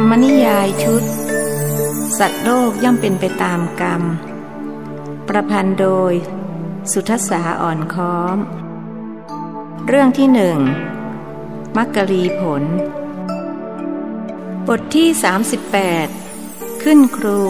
รมนิยายชุดสัตว์โลกย่อมเป็นไปตามกรรมประพันธ์โดยสุทัสสาอ่อนค้อมเรื่องที่1มักกลีผลบทที่38ขึ้นครู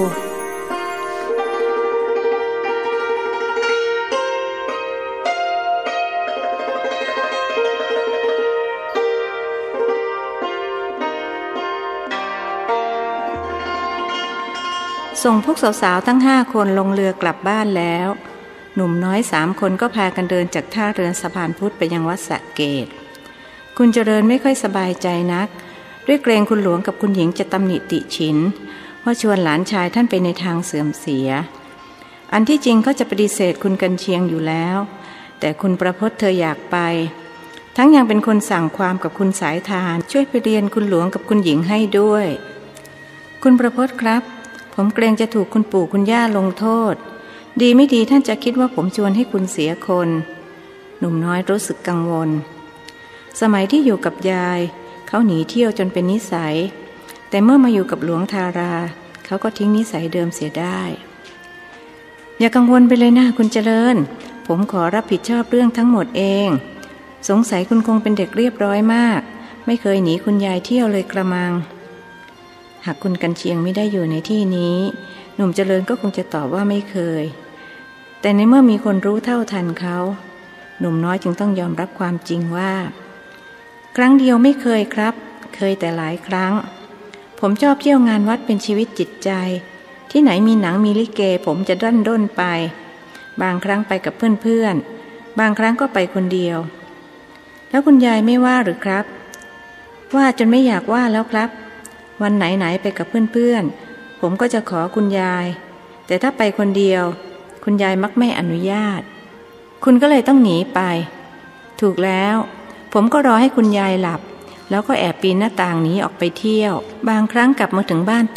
ส่งพวกสาวๆทั้ง5 คนลงเรือกลับบ้านแล้วหนุ่มน้อย3 คนก็พากันเดินจากท่าเรือสะพานพุทธไปยังวัดสระเกตคุณเจริญไม่ค่อยสบายใจนักด้วยเกรงคุณหลวงกับคุณหญิงจะตำหนิติฉินว่าชวนหลานชายท่านไปในทางเสื่อมเสียอันที่จริงเขาจะปฏิเสธคุณกันเชียงอยู่แล้วแต่คุณประพจน์เธออยากไปทั้งยังเป็นคนสั่งความกับคุณสายทานช่วยไปเรียนคุณหลวงกับคุณหญิงให้ด้วยคุณประพจน์ครับผมเกรงจะถูกคุณปู่คุณย่าลงโทษดีไม่ดีท่านจะคิดว่าผมชวนให้คุณเสียคนหนุ่มน้อยรู้สึกกังวลสมัยที่อยู่กับยายเขาหนีเที่ยวจนเป็นนิสัยแต่เมื่อมาอยู่กับหลวงทาราเขาก็ทิ้งนิสัยเดิมเสียได้อย่ากังวลไปเลยนะคุณเจริญผมขอรับผิดชอบเรื่องทั้งหมดเองสงสัยคุณคงเป็นเด็กเรียบร้อยมากไม่เคยหนีคุณยายเที่ยวเลยกระมังหากคุณกันเชียงไม่ได้อยู่ในที่นี้หนุ่มเจริญก็คงจะตอบว่าไม่เคยแต่ในเมื่อมีคนรู้เท่าทันเขาหนุ่มน้อยจึงต้องยอมรับความจริงว่าครั้งเดียวไม่เคยครับเคยแต่หลายครั้งผมชอบเที่ยวงานวัดเป็นชีวิตจิตใจที่ไหนมีหนังมีลิเกผมจะดันด้นไปบางครั้งไปกับเพื่อนๆบางครั้งก็ไปคนเดียวแล้วคุณยายไม่ว่าหรือครับว่าจนไม่อยากว่าแล้วครับวันไหนไปกับเพื่อนๆผมก็จะขอคุณยายแต่ถ้าไปคนเดียวคุณยายมักไม่อนุญาตคุณก็เลยต้องหนีไปถูกแล้วผมก็รอให้คุณยายหลับแล้วก็แอบปีนหน้าต่างหนีออกไปเที่ยวบางครั้งกลับมาถึงบ้านตี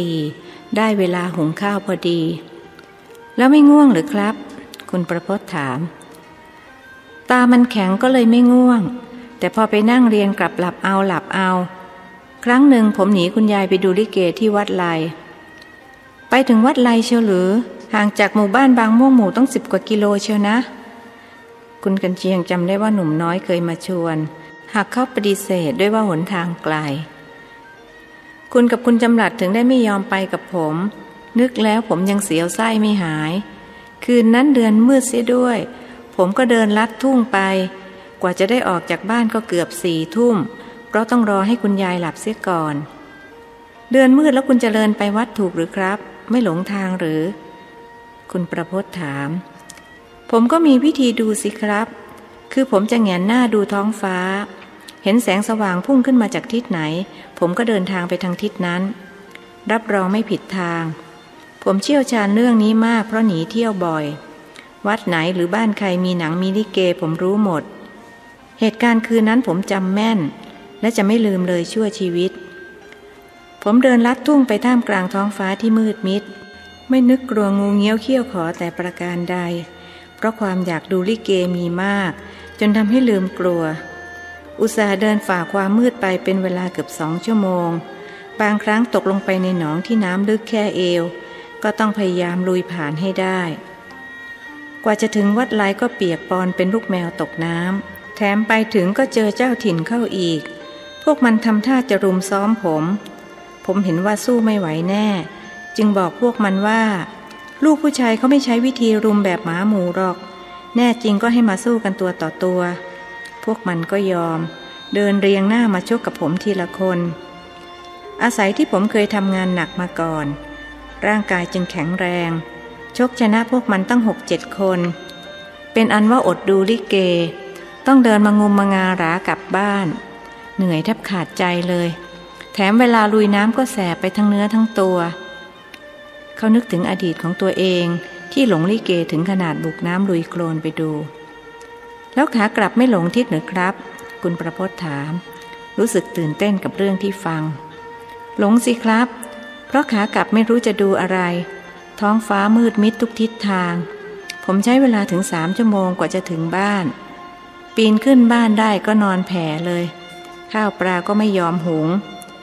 4ได้เวลาหุงข้าวพอดีแล้วไม่ง่วงหรือครับคุณประพจน์ถามตามันแข็งก็เลยไม่ง่วงแต่พอไปนั่งเรียนกลับหลับเอาครั้งหนึ่งผมหนีคุณยายไปดูลิเกที่วัดไลไปถึงวัดไลเชียวหรือห่างจากหมู่บ้านบางม่วงหมู่ต้อง10 กว่ากิโลเชียวนะคุณกันเชียงจำได้ว่าหนุ่มน้อยเคยมาชวนหากเขาปฏิเสธด้วยว่าหนทางไกลคุณกับคุณจำหลัดถึงได้ไม่ยอมไปกับผมนึกแล้วผมยังเสียวไส้ไม่หายคืนนั้นเดือนมืดเสียด้วยผมก็เดินลัดทุ่งไปกว่าจะได้ออกจากบ้านก็เกือบ4 ทุ่มเพราะต้องรอให้คุณยายหลับเสียก่อนเดือนมืดแล้วคุณเจริญไปวัดถูกหรือครับไม่หลงทางหรือคุณประพจน์ถามผมก็มีวิธีดูสิครับคือผมจะแหงนหน้าดูท้องฟ้าเห็นแสงสว่างพุ่งขึ้นมาจากทิศไหนผมก็เดินทางไปทางทิศนั้นรับรองไม่ผิดทางผมเชี่ยวชาญเรื่องนี้มากเพราะหนีเที่ยวบ่อยวัดไหนหรือบ้านใครมีหนังมีลิเกผมรู้หมดเหตุการณ์คืนนั้นผมจำแม่นและจะไม่ลืมเลยชั่วชีวิตผมเดินลัดทุ่งไปท่ามกลางท้องฟ้าที่มืดมิดไม่นึกกลัวงูเงี้ยวเขี้ยวขอแต่ประการใดเพราะความอยากดูลิเกมีมากจนทำให้ลืมกลัวอุตส่าห์เดินฝ่าความมืดไปเป็นเวลาเกือบ2 ชั่วโมงบางครั้งตกลงไปในหนองที่น้ำลึกแค่เอวก็ต้องพยายามลุยผ่านให้ได้กว่าจะถึงวัดไลก็เปียกปอนเป็นลูกแมวตกน้ำแถมไปถึงก็เจอเจ้าถิ่นเข้าอีกพวกมันทำท่าจะรุมซ้อมผมเห็นว่าสู้ไม่ไหวแน่จึงบอกพวกมันว่าลูกผู้ชายเขาไม่ใช้วิธีรุมแบบหมาหมูหรอกแน่จริงก็ให้มาสู้กันตัวต่อตัวพวกมันก็ยอมเดินเรียงหน้ามาชกกับผมทีละคนอาศัยที่ผมเคยทำงานหนักมาก่อนร่างกายจึงแข็งแรงชกชนะพวกมันตั้ง 6-7 คนเป็นอันว่าอดดูลิเกต้องเดินมางุมมางาหรากลับบ้านเหนื่อยแทบขาดใจเลยแถมเวลาลุยน้ำก็แสบไปทั้งเนื้อทั้งตัวเขานึกถึงอดีตของตัวเองที่หลงลิเกถึงขนาดบุกน้ำลุยโคลนไปดูแล้วขากลับไม่หลงทิศหรือครับคุณประพจน์ถามรู้สึกตื่นเต้นกับเรื่องที่ฟังหลงสิครับเพราะขากลับไม่รู้จะดูอะไรท้องฟ้ามืดมิดทุกทิศทางผมใช้เวลาถึง3 ชั่วโมงกว่าจะถึงบ้านปีนขึ้นบ้านได้ก็นอนแผ่เลยข้าวปลาก็ไม่ยอมหุง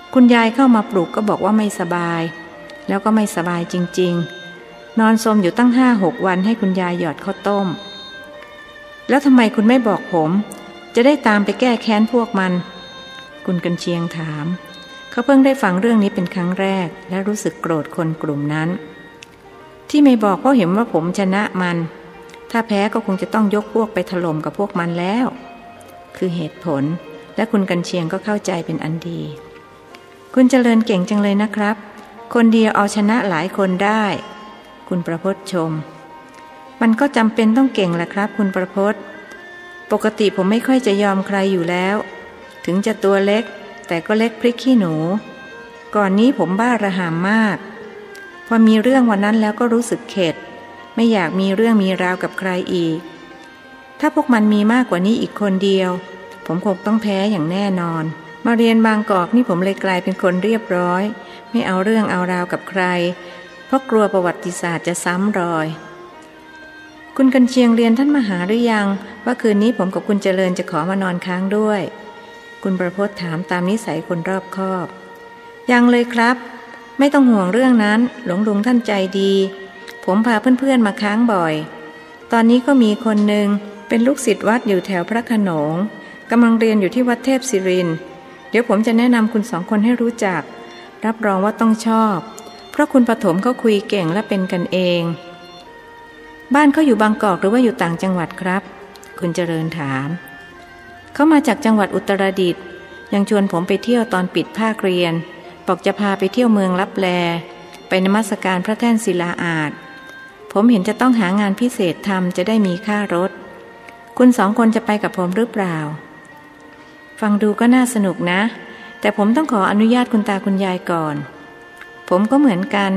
คุณยายเข้ามาปลุกก็บอกว่าไม่สบายแล้วก็ไม่สบายจริงๆนอนสมอยู่ตั้ง5-6 วันให้คุณยายหยอดข้าวต้มแล้วทำไมคุณไม่บอกผมจะได้ตามไปแก้แค้นพวกมันคุณกันเชียงถามเขาเพิ่งได้ฟังเรื่องนี้เป็นครั้งแรกและรู้สึกโกรธคนกลุ่มนั้นที่ไม่บอกเพราะเห็นว่าผมชนะมันถ้าแพ้ก็คงจะต้องยกพวกไปถล่มกับพวกมันแล้วคือเหตุผลและคุณกันเชียงก็เข้าใจเป็นอันดีคุณเจริญเก่งจังเลยนะครับคนเดียวเอาชนะหลายคนได้คุณประพจน์ชมมันก็จำเป็นต้องเก่งแหละครับคุณประพจน์ปกติผมไม่ค่อยจะยอมใครอยู่แล้วถึงจะตัวเล็กแต่ก็เล็กพริกขี้หนูก่อนนี้ผมบ้าระห่ำมากพอมีเรื่องวันนั้นแล้วก็รู้สึกเข็ดไม่อยากมีเรื่องมีราวกับใครอีกถ้าพวกมันมีมากกว่านี้อีกคนเดียวผมคงต้องแพ้อย่างแน่นอนมาเรียนบางกอกนี่ผมเลยกลายเป็นคนเรียบร้อยไม่เอาเรื่องเอาราวกับใครเพราะกลัวประวัติศาสตร์จะซ้ำรอยคุณกันเชียงเรียนท่านมหาหรือยังว่าคืนนี้ผมกับคุณเจริญจะขอมานอนค้างด้วยคุณประพจน์ถามตามนิสัยคนรอบคอบยังเลยครับไม่ต้องห่วงเรื่องนั้นหลวงลุงท่านใจดีผมพาเพื่อนๆมาค้างบ่อยตอนนี้ก็มีคนหนึ่งเป็นลูกศิษย์วัดอยู่แถวพระโขนงกำลังเรียนอยู่ที่วัดเทพศิรินทร์เดี๋ยวผมจะแนะนำคุณ2 คนให้รู้จักรับรองว่าต้องชอบเพราะคุณปฐมเขาคุยเก่งและเป็นกันเองบ้านเขาอยู่บางกอกหรือว่าอยู่ต่างจังหวัดครับคุณเจริญถามเขามาจากจังหวัดอุตรดิตถ์ยังชวนผมไปเที่ยวตอนปิดภาคเรียนบอกจะพาไปเที่ยวเมืองลับแลไปนมัสการพระแท่นศิลาอาสน์ผมเห็นจะต้องหางานพิเศษทำจะได้มีค่ารถคุณ2 คนจะไปกับผมหรือเปล่าฟังดูก็น่าสนุกนะแต่ผมต้องขออนุญาตคุณตาคุณยายก่อนผมก็เหมือนกัน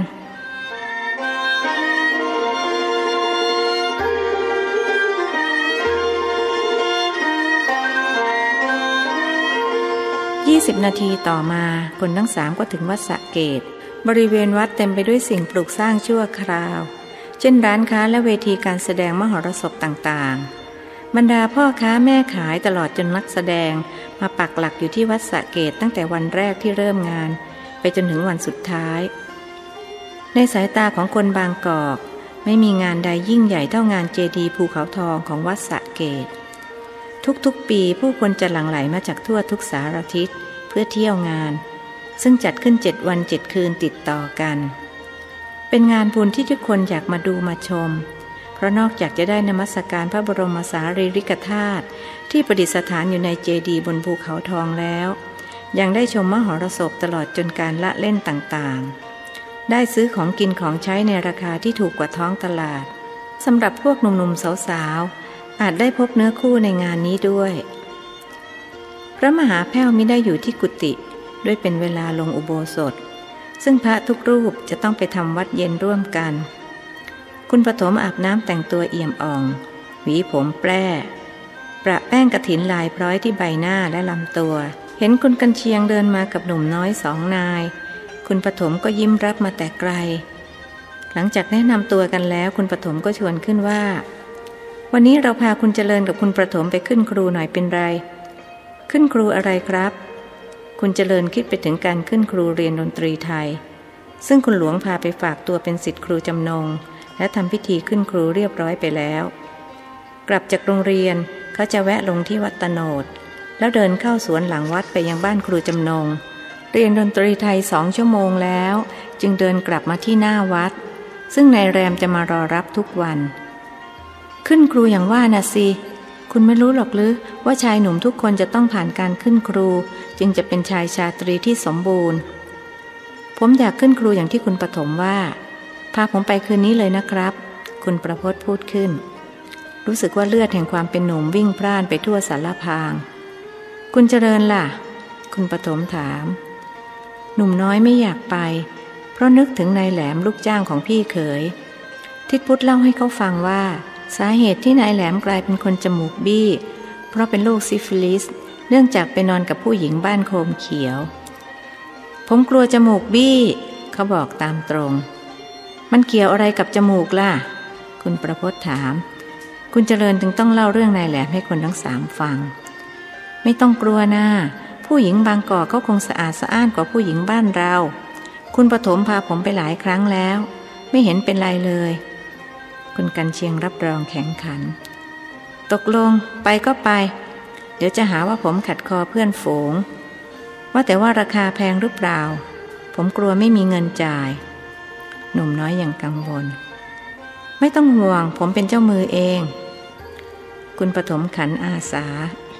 20 นาทีต่อมาคนทั้ง3ก็ถึงวัดสระเกตบริเวณวัดเต็มไปด้วยสิ่งปลูกสร้างชั่วคราวเช่นร้านค้าและเวทีการแสดงมหรสพต่างๆบรรดาพ่อค้าแม่ขายตลอดจนนักแสดงมาปักหลักอยู่ที่วัดสระเกตตั้งแต่วันแรกที่เริ่มงานไปจนถึงวันสุดท้ายในสายตาของคนบางกอกไม่มีงานใดยิ่งใหญ่เท่างานเจดีย์ภูเขาทองของวัดสระเกตทุกๆปีผู้คนจะหลั่งไหลมาจากทั่วทุกสารทิศเพื่อเที่ยวงานซึ่งจัดขึ้น7 วัน 7 คืนติดต่อกันเป็นงานบุญที่ทุกคนอยากมาดูมาชมเพราะนอกจากจะได้นมัสการพระบรมสารีริกธาตุที่ประดิษฐานอยู่ในเจดีย์บนภูเขาทองแล้วยังได้ชมมหรสพตลอดจนการละเล่นต่างๆได้ซื้อของกินของใช้ในราคาที่ถูกกว่าท้องตลาดสำหรับพวกหนุ่มๆสาวๆอาจได้พบเนื้อคู่ในงานนี้ด้วยพระมหาแพ้วมิได้อยู่ที่กุฏิด้วยเป็นเวลาลงอุโบสถซึ่งพระทุกรูปจะต้องไปทำวัดเย็นร่วมกันคุณปฐมอาบน้ำแต่งตัวเอี่ยมอ่องหวีผมแปร่ประแป้งกฐินลายพร้อยที่ใบหน้าและลำตัวเห็นคุณกันเชียงเดินมากับหนุ่มน้อย2 นายคุณปฐมก็ยิ้มรับมาแต่ไกลหลังจากแนะนำตัวกันแล้วคุณปฐมก็ชวนขึ้นว่าวันนี้เราพาคุณเจริญกับคุณปฐมไปขึ้นครูหน่อยเป็นไรขึ้นครูอะไรครับคุณเจริญคิดไปถึงการขึ้นครูเรียนดนตรีไทยซึ่งคุณหลวงพาไปฝากตัวเป็นศิษย์ครูจำนงและทำพิธีขึ้นครูเรียบร้อยไปแล้วกลับจากโรงเรียนเขาจะแวะลงที่วัดตโนดแล้วเดินเข้าสวนหลังวัดไปยังบ้านครูจำนงเรียนดนตรีไทย2 ชั่วโมงแล้วจึงเดินกลับมาที่หน้าวัดซึ่งนายแรมจะมารอรับทุกวันขึ้นครูอย่างว่านะสิคุณไม่รู้หรอกหรือว่าชายหนุ่มทุกคนจะต้องผ่านการขึ้นครูจึงจะเป็นชายชาตรีที่สมบูรณ์ผมอยากขึ้นครูอย่างที่คุณปฐมว่าพาผมไปคืนนี้เลยนะครับคุณประพจน์พูดขึ้นรู้สึกว่าเลือดแห่งความเป็นหนุ่มวิ่งพล่านไปทั่วสารพางคุณเจริญล่ะคุณปฐมถามหนุ่มน้อยไม่อยากไปเพราะนึกถึงนายแหลมลูกจ้างของพี่เขยทิดพุทธเล่าให้เขาฟังว่าสาเหตุที่นายแหลมกลายเป็นคนจมูกบี้เพราะเป็นโรคซิฟิลิสเนื่องจากไปนอนกับผู้หญิงบ้านโคมเขียวผมกลัวจมูกบี้เขาบอกตามตรงมันเกี่ยวอะไรกับจมูกล่ะคุณประพจน์ถามคุณเจริญจึงต้องเล่าเรื่องนายแหลมให้คนทั้ง3 ฟังไม่ต้องกลัวนะผู้ผู้หญิงบางกอกเขาคงสะอาดสะอ้านกว่าผู้หญิงบ้านเราคุณปฐมพาผมไปหลายครั้งแล้วไม่เห็นเป็นไรเลยคุณกันเชียงรับรองแข็งขันตกลงไปก็ไปเดี๋ยวจะหาว่าผมขัดคอเพื่อนฝูงว่าแต่ว่าราคาแพงหรือเปล่าผมกลัวไม่มีเงินจ่ายหนุ่มน้อยอย่างกังวลไม่ต้องห่วงผมเป็นเจ้ามือเองคุณปฐมขันอาสา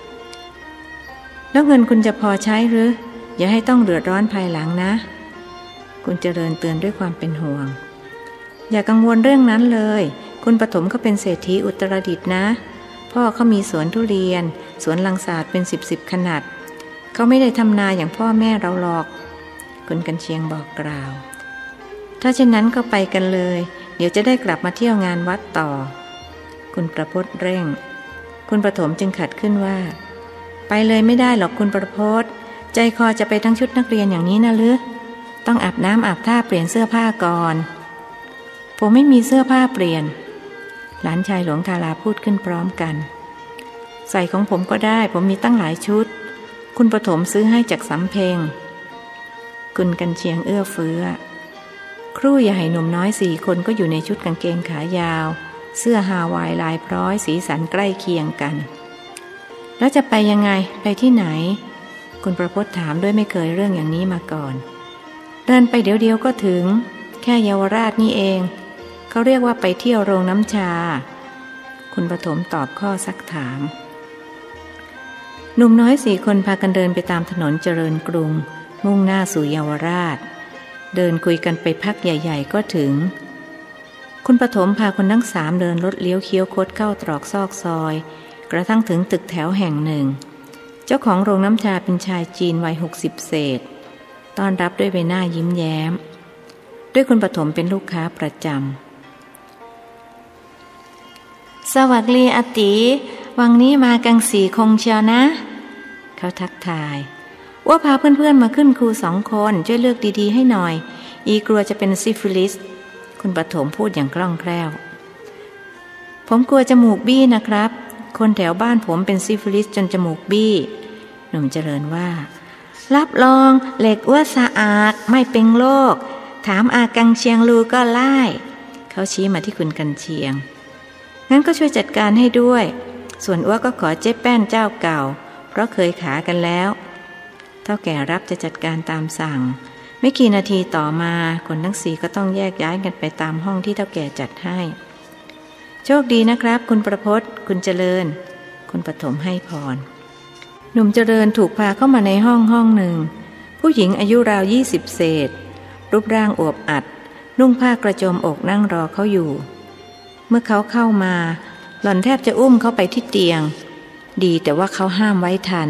แล้วเงินคุณจะพอใช้หรืออย่าให้ต้องเดือดร้อนภายหลังนะคุณเจริญเตือนด้วยความเป็นห่วงอย่ากังวลเรื่องนั้นเลยคุณปฐมเขาเป็นเศรษฐีอุตรดิตถ์นะพ่อเขามีสวนทุเรียนสวนลังสาดเป็น10ขนาดเขาไม่ได้ทำนาอย่างพ่อแม่เราหรอกคุณกันเชียงบอกกล่าวถ้าเช่นนั้นก็ไปกันเลยเดี๋ยวจะได้กลับมาเที่ยวงานวัดต่อคุณประพจน์เร่งคุณปฐมจึงขัดขึ้นว่าไปเลยไม่ได้หรอกคุณประพจน์ใจคอจะไปทั้งชุดนักเรียนอย่างนี้นะหรือต้องอาบน้ำอาบท่าเปลี่ยนเสื้อผ้าก่อนผมไม่มีเสื้อผ้าเปลี่ยนหลานชายหลวงทาราพูดขึ้นพร้อมกันใส่ของผมก็ได้ผมมีตั้งหลายชุดคุณปฐมซื้อให้จากสำเพ็งคุณกันเชียงเอื้อเฟื้อครู่ใหญ่หนุ่มน้อย4 คนก็อยู่ในชุดกางเกงขายาวเสื้อฮาวายลายพร้อยสีสันใกล้เคียงกันแล้วจะไปยังไงไปที่ไหนคุณประพจน์ถามด้วยไม่เคยเรื่องอย่างนี้มาก่อนเดินไปเดี๋ยวก็ถึงแค่เยาวราชนี่เองเขาเรียกว่าไปเที่ยวโรงน้ำชาคุณปฐมตอบข้อซักถามหนุ่มน้อย4 คนพากันเดินไปตามถนนเจริญกรุงมุ่งหน้าสู่เยาวราชเดินคุยกันไปพักใหญ่ๆก็ถึงคุณปฐมพาคนทั้ง3เดินรถเลี้ยวเคี้ยวคดเข้าตรอกซอกซอยกระทั่งถึงตึกแถวแห่งหนึ่งเจ้าของโรงน้ำชาเป็นชายจีนวัย60เศษต้อนรับด้วยใบหน้ายิ้มแย้มด้วยคุณปฐมเป็นลูกค้าประจำสวัสดีอาติวังนี้มากังสีคงเชียวนะเขาทักทายว่าพาเพื่อนๆมาขึ้นครู2 คนช่วยเลือกดีๆให้หน่อยอีกลัวจะเป็นซิฟิลิสคุณปฐมพูดอย่างคล่องแคล่วผมกลัวจมูกบี้นะครับคนแถวบ้านผมเป็นซิฟิลิสจนจมูกบี้หนุ่มเจริญว่ารับรองเหล็กอ้วสะอาดไม่เป็นโรคถามอากังเชียงลูก็ไล่เขาชี้มาที่คุณกันเชียงงั้นก็ช่วยจัดการให้ด้วยส่วนอ้วก็ขอเจ๊แป้นเจ้าเก่าเพราะเคยขากันแล้วเท่าแก่รับจะจัดการตามสั่งไม่กี่นาทีต่อมาคนทั้ง4ก็ต้องแยกย้ายกันไปตามห้องที่เท่าแก่จัดให้โชคดีนะครับคุณประพจน์คุณเจริญคุณปฐมให้พรหนุ่มเจริญถูกพาเข้ามาในห้องหนึ่งผู้หญิงอายุราว20เศษรูปร่างอวบอัดนุ่งผ้ากระโจมอกนั่งรอเขาอยู่เมื่อเขาเข้ามาหล่อนแทบจะอุ้มเขาไปที่เตียงดีแต่ว่าเขาห้ามไว้ทัน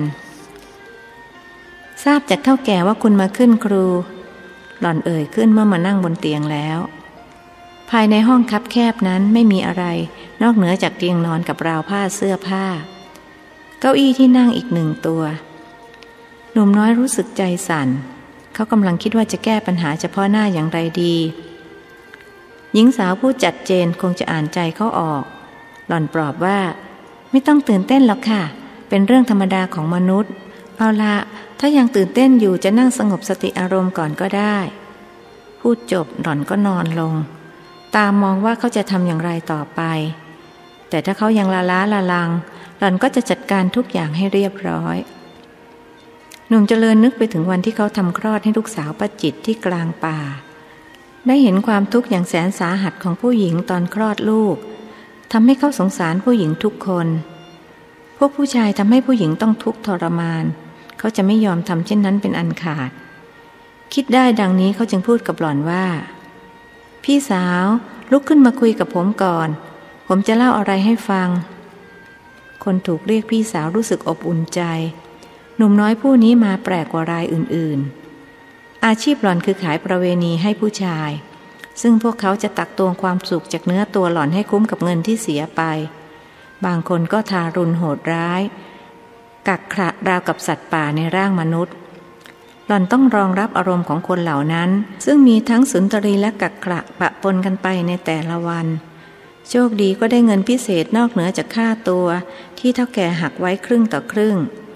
ทราบจากเฒ่าแก่ว่าคุณมาขึ้นครูหล่อนเอ่ยขึ้นเมื่อมานั่งบนเตียงแล้วภายในห้องคับแคบนั้นไม่มีอะไรนอกเหนือจากเตียงนอนกับราวผ้าเสื้อผ้าเก้าอี้ที่นั่งอีก1 ตัวหนุ่มน้อยรู้สึกใจสั่นเขากำลังคิดว่าจะแก้ปัญหาเฉพาะหน้าอย่างไรดีหญิงสาวผู้จัดเจนคงจะอ่านใจเขาออกหล่อนปลอบว่าไม่ต้องตื่นเต้นหรอกค่ะเป็นเรื่องธรรมดาของมนุษย์เอาละถ้ายังตื่นเต้นอยู่จะนั่งสงบสติอารมณ์ก่อนก็ได้พูดจบหล่อนก็นอนลงตามมองว่าเขาจะทำอย่างไรต่อไปแต่ถ้าเขายังละล้าละลังหล่อนก็จะจัดการทุกอย่างให้เรียบร้อยหนุ่มเจริญนึกไปถึงวันที่เขาทำคลอดให้ลูกสาวป้าจิตที่กลางป่าได้เห็นความทุกข์อย่างแสนสาหัสของผู้หญิงตอนคลอดลูกทำให้เขาสงสารผู้หญิงทุกคนพวกผู้ชายทำให้ผู้หญิงต้องทุกข์ทรมานเขาจะไม่ยอมทำเช่นนั้นเป็นอันขาดคิดได้ดังนี้เขาจึงพูดกับหล่อนว่าพี่สาวลุกขึ้นมาคุยกับผมก่อนผมจะเล่าอะไรให้ฟังคนถูกเรียกพี่สาวรู้สึกอบอุ่นใจหนุ่มน้อยผู้นี้มาแปลกกว่ารายอื่นๆอาชีพหล่อนคือขายประเวณีให้ผู้ชายซึ่งพวกเขาจะตักตวงความสุขจากเนื้อตัวหล่อนให้คุ้มกับเงินที่เสียไปบางคนก็ทารุณโหดร้ายกักขระราวกับสัตว์ป่าในร่างมนุษย์หล่อนต้องรองรับอารมณ์ของคนเหล่านั้นซึ่งมีทั้งสุนทรีและกักขระปะปนกันไปในแต่ละวันโชคดีก็ได้เงินพิเศษนอกเหนือจากค่าตัวที่เฒ่าแก่หักไว้ครึ่งต่อครึ่ง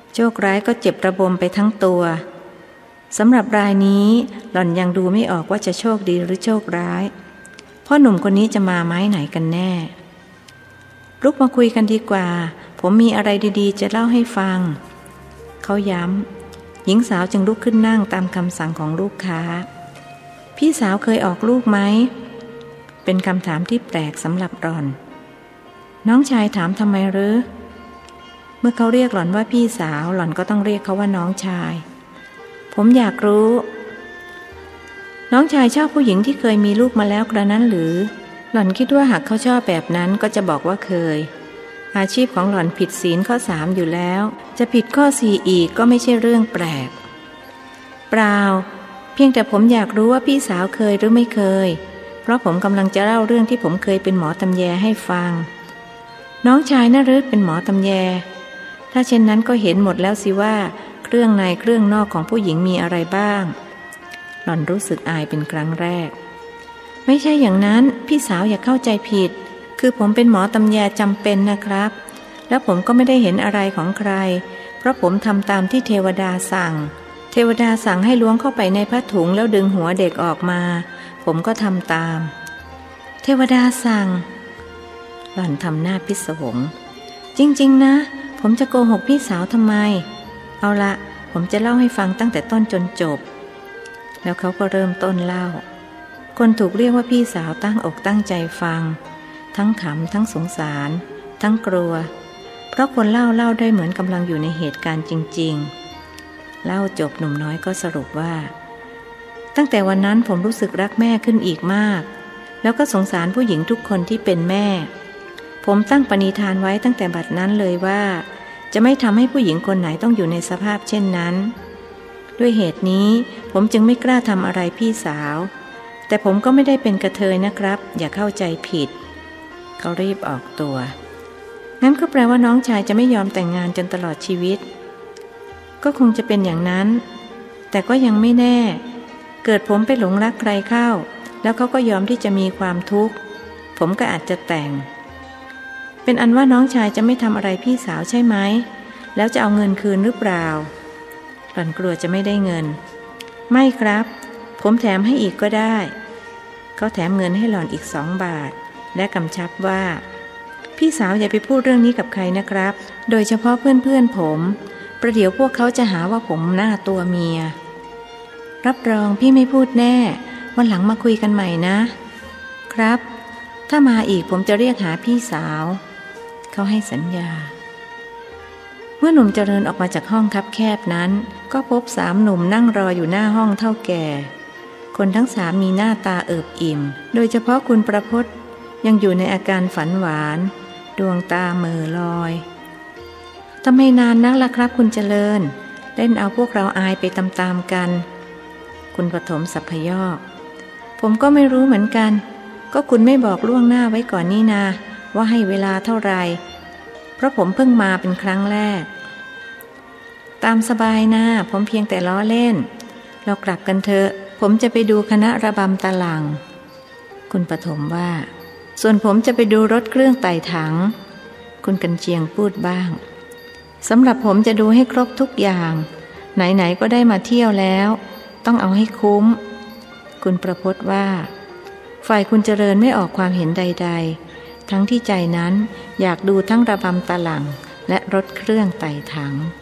โชคร้ายก็เจ็บระบมไปทั้งตัวสำหรับรายนี้หล่อนยังดูไม่ออกว่าจะโชคดีหรือโชคร้ายเพราะหนุ่มคนนี้จะมาไม้ไหนกันแน่ลุกมาคุยกันดีกว่าผมมีอะไรดีๆจะเล่าให้ฟังเขาย้ำหญิงสาวจึงลุกขึ้นนั่งตามคำสั่งของลูกค้าพี่สาวเคยออกลูกไหมเป็นคำถามที่แปลกสำหรับหล่อนน้องชายถามทำไมหรือเมื่อเขาเรียกหล่อนว่าพี่สาวหล่อนก็ต้องเรียกเขาว่าน้องชายผมอยากรู้น้องชายชอบผู้หญิงที่เคยมีลูกมาแล้วกระนั้นหรือหล่อนคิดว่าหากเขาชอบแบบนั้นก็จะบอกว่าเคยอาชีพของหล่อนผิดศีลข้อ 3อยู่แล้วจะผิดข้อ 4อีกก็ไม่ใช่เรื่องแปลกเปล่าเพียงแต่ผมอยากรู้ว่าพี่สาวเคยหรือไม่เคยเพราะผมกำลังจะเล่าเรื่องที่ผมเคยเป็นหมอตำแยให้ฟังน้องชายน่ารึเป็นหมอตำแยถ้าเช่นนั้นก็เห็นหมดแล้วสิว่าเครื่องในเครื่องนอกของผู้หญิงมีอะไรบ้างหล่อนรู้สึกอายเป็นครั้งแรกไม่ใช่อย่างนั้นพี่สาวอย่าเข้าใจผิดคือผมเป็นหมอตำแยจำเป็นนะครับแล้วผมก็ไม่ได้เห็นอะไรของใครเพราะผมทำตามที่เทวดาสั่งเทวดาสั่งให้ล้วงเข้าไปในผ้าถุงแล้วดึงหัวเด็กออกมาผมก็ทำตามเทวดาสั่งหล่อนทำหน้าพิศวงจริงๆนะผมจะโกหกพี่สาวทำไมเอาละผมจะเล่าให้ฟังตั้งแต่ต้นจนจบแล้วเขาก็เริ่มต้นเล่าคนถูกเรียกว่าพี่สาวตั้งอกตั้งใจฟังทั้งขำทั้งสงสารทั้งกลัวเพราะคนเล่าได้เหมือนกำลังอยู่ในเหตุการณ์จริงๆเล่าจบหนุ่มน้อยก็สรุปว่าตั้งแต่วันนั้นผมรู้สึกรักแม่ขึ้นอีกมากแล้วก็สงสารผู้หญิงทุกคนที่เป็นแม่ผมตั้งปณิธานไว้ตั้งแต่บัดนั้นเลยว่าจะไม่ทำให้ผู้หญิงคนไหนต้องอยู่ในสภาพเช่นนั้นด้วยเหตุนี้ผมจึงไม่กล้าทำอะไรพี่สาวแต่ผมก็ไม่ได้เป็นกระเทยนะครับอย่าเข้าใจผิดเขารีบออกตัวงั้นก็แปลว่าน้องชายจะไม่ยอมแต่งงานจนตลอดชีวิตก็คงจะเป็นอย่างนั้นแต่ก็ยังไม่แน่เกิดผมไปหลงรักใครเข้าแล้วเขาก็ยอมที่จะมีความทุกข์ผมก็อาจจะแต่งเป็นอันว่าน้องชายจะไม่ทำอะไรพี่สาวใช่ไหมแล้วจะเอาเงินคืนหรือเปล่าหล่อนกลัวจะไม่ได้เงินไม่ครับผมแถมให้อีกก็ได้เขาแถมเงินให้หล่อนอีก2 บาทและกำชับว่าพี่สาวอย่าไปพูดเรื่องนี้กับใครนะครับโดยเฉพาะเพื่อนผมประเดี๋ยวพวกเขาจะหาว่าผมหน้าตัวเมียรับรองพี่ไม่พูดแน่วันหลังมาคุยกันใหม่นะครับถ้ามาอีกผมจะเรียกหาพี่สาวเขาให้สัญญาเมื่อหนุ่มเจริญออกมาจากห้องคับแคบนั้นก็พบ3 หนุ่มนั่งรออยู่หน้าห้องเท่าแก่คนทั้ง3มีหน้าตาเอิบอิ่มโดยเฉพาะคุณประพจน์ยังอยู่ในอาการฝันหวานดวงตาเหม่อลอยทำไมนานนักล่ะครับคุณเจริญเล่นเอาพวกเราอายไปตามๆกันคุณปฐมสัพยอกผมก็ไม่รู้เหมือนกันก็คุณไม่บอกล่วงหน้าไว้ก่อนนี่นาว่าให้เวลาเท่าไหร่เพราะผมเพิ่งมาเป็นครั้งแรกตามสบายนะผมเพียงแต่ล้อเล่นเรากลับกันเถอะผมจะไปดูคณะระบำตะหลังคุณปฐมว่าส่วนผมจะไปดูรถเครื่องไต่ถังคุณกันเชียงพูดบ้างสำหรับผมจะดูให้ครบทุกอย่างไหนๆก็ได้มาเที่ยวแล้วต้องเอาให้คุ้มคุณประพจน์ว่าฝ่ายคุณเจริญไม่ออกความเห็นใดๆทั้งที่ใจนั้นอยากดูทั้งระบำตะหลังและรถเครื่องไต่ถัง